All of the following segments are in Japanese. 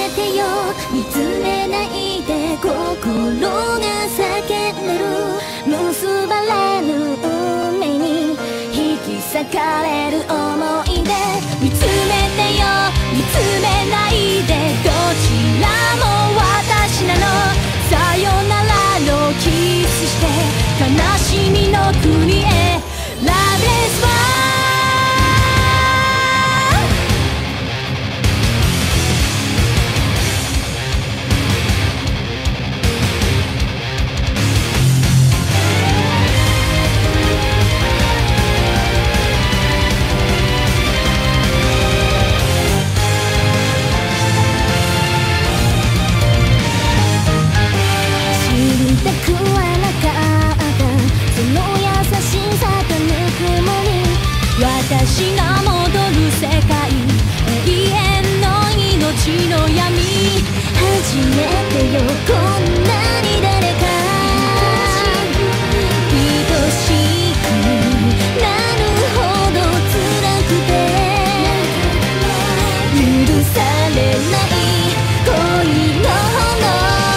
めてよ見つめないで心が叫んでる結ばれぬ運命に引き裂かれる想い出見つめてよ見つめないでどちらも私なのさよならのキスして悲しみの国へ Loveless One私が戻る世界永遠の命の闇初めてよこんなに誰か愛しくなるほど辛くて許されない恋の炎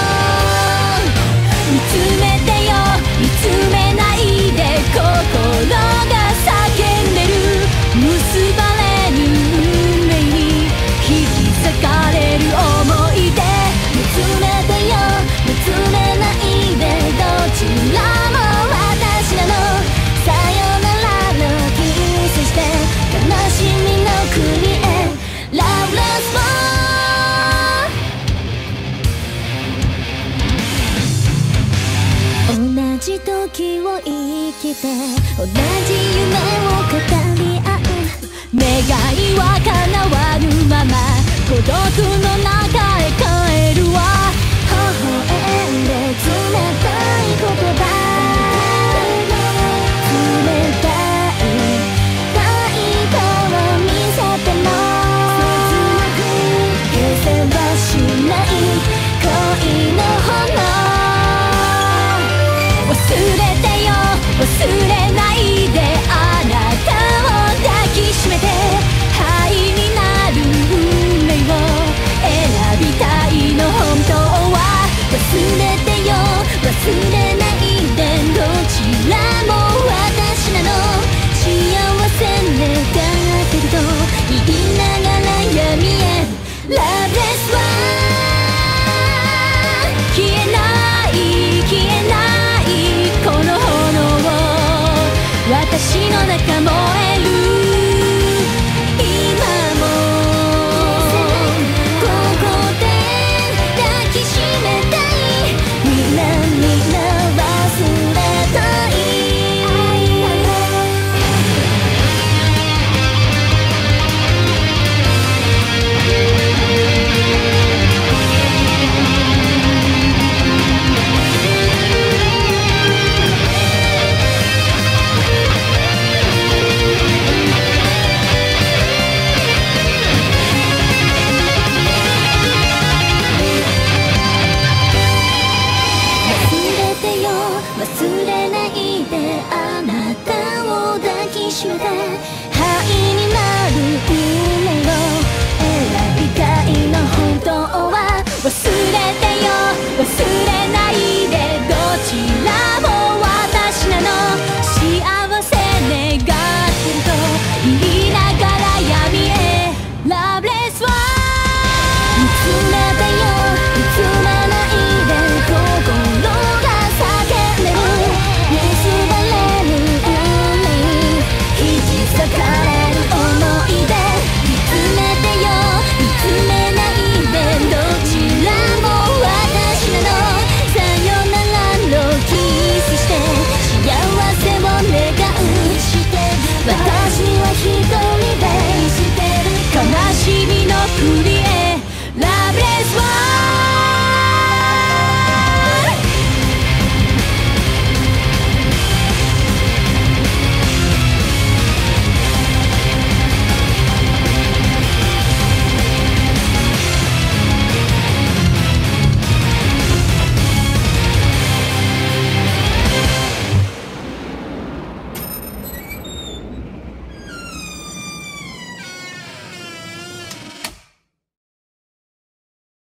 見つめてよ見つめないで心が叫んでる結ばれる運命に引き裂かれる想い出見つめてよ見つめないでどちらも私なのさよならのキスして悲しみの国へ Loveless One 同じ時を生きて同じ夢を語り合う願いは叶わぬまま孤独の中